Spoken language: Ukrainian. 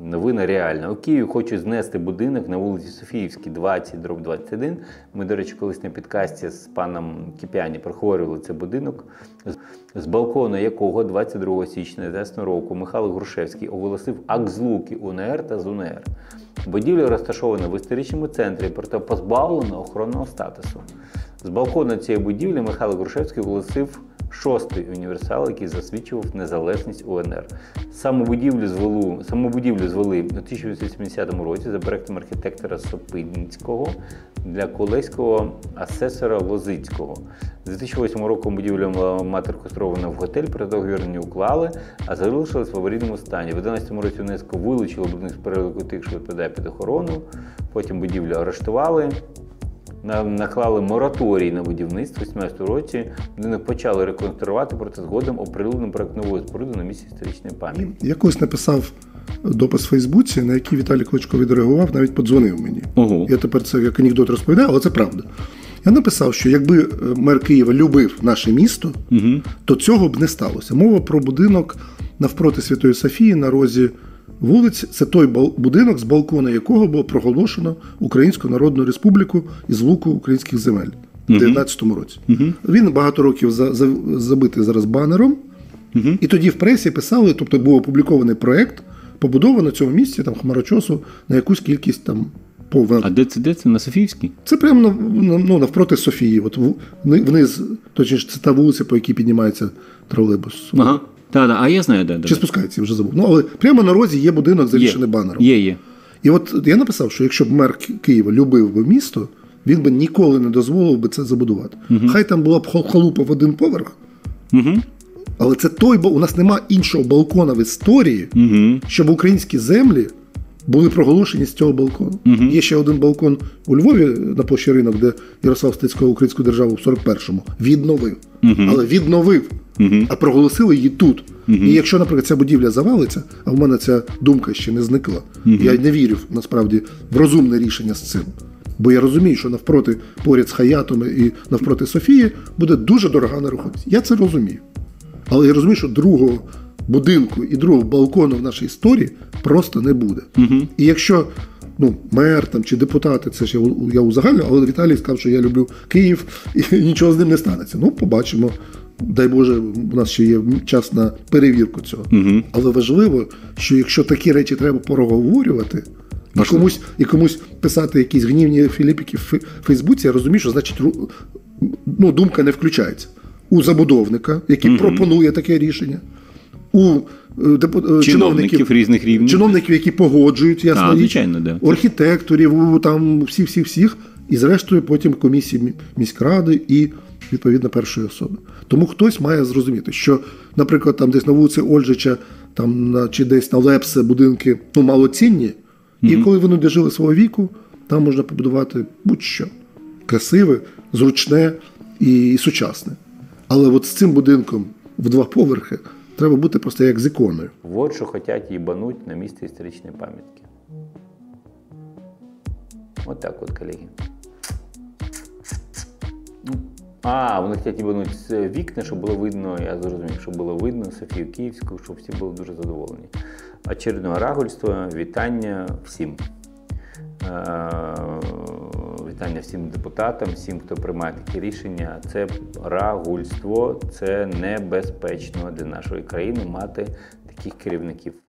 Новина реальна. У Києві хочуть знести будинок на вулиці Софіївській, 20/21. Ми, до речі, колись на підкасті з паном Кіп'яні проговорювали цей будинок, з балкону якого 22 січня 2019 року Михайло Грушевський оголосив акт злуки УНР та ЗУНР. Будівля розташована в історичному центрі, проте позбавлена охоронного статусу. З балкону цієї будівлі Михайло Грушевський оголосив 6-й універсал, який засвідчував незалежність УНР. Саму будівлю звели у 1870 році за проектом архітектора Сопинського для колеського асесора Лозицького. З 2008 року будівля мати реконструйована в готель, про договір не уклали, а залишилась в аварійному стані. В 2011 році ЮНЕСКО вилучило будинок з переліку тих, що відповідає під охорону, потім будівлю арештували. Наклали мораторій на будівництво. У 2017 році будинок почали реконструювати, проте згодом оприлюднено проект нової споруди на місці історичної пам'ятки. Я колись написав допис в Фейсбуці, на який Віталій Кличко відреагував, навіть подзвонив мені. Ого. Я тепер це як анекдот розповідаю, але це правда. Я написав, що якби мер Києва любив наше місто, то цього б не сталося. Мова про будинок навпроти Святої Софії на розі вулиць. Це той будинок, з балкона якого було проголошено Українську Народну Республіку із луку українських земель в 19-му році. Він багато років забитий зараз банером, і тоді в пресі писали, тобто був опублікований проєкт, побудова на цьому місці, там, хмарочосу, на якусь кількість там А де це? На Софіївській? Це прямо навпроти Софії. От вниз, точніше, це та вулиця, по якій піднімається тролейбус. Ага. А я знаю, де. Чи спускається, вже забув. Але прямо на розі є будинок, завішаний банером. Є. І от я написав, що якщо б мер Києва любив би місто, він би ніколи не дозволив би це забудувати. Хай там була б халупа в один поверх, але це у нас нема іншого балкона в історії, щоб українські землі були проголошені з цього балкону. Є ще один балкон у Львові на площі Ринок, де Ярослав Стецько українську державу в 41-му відновив. Але відновив, а проголосили її тут. І якщо, наприклад, ця будівля завалиться, а в мене ця думка ще не зникла, я не вірю, насправді, в розумне рішення з цим. Бо я розумію, що навпроти, поряд з Хаятом і навпроти Софії, буде дуже дорога нерухомість. Я це розумію. Але я розумію, що другого будинку і другого балкону в нашій історії просто не буде. І якщо мер там, чи депутати, це ж я узагальнюю, але Віталій сказав, що я люблю Київ і нічого з ним не станеться. Побачимо. Дай Боже, у нас ще є час на перевірку цього. Але важливо, що якщо такі речі треба проговорювати, і комусь писати якісь гнівні філіпіки в Фейсбуці, я розумію, що значить думка не включається. У забудовника, який пропонує таке рішення, у чиновників різних рівнів. Чиновників, які погоджують, ясна річ, звичайно, да. У архітекторів, там всіх, і зрештою потім комісії міськради і, відповідно, першої особи. Тому хтось має зрозуміти, що, наприклад, там десь на вулиці Ольжича, чи десь на Лепсе будинки малоцінні, і коли вони дожили свого віку, там можна побудувати будь-що. Красиве, зручне і сучасне. Але от з цим будинком в 2 поверхи треба бути просто як з іконою. Вот що хочуть їбануть на місці історичної пам'ятки. От так от, колеги. Вони хочуть їбануть з вікна, щоб було видно, я зрозумів, щоб було видно Софію Київську, щоб всі були дуже задоволені. Очередного рагульства, вітання всім. Вітання всім депутатам, всім, хто приймає такі рішення. Це рагульство, це небезпечно для нашої країни мати таких керівників.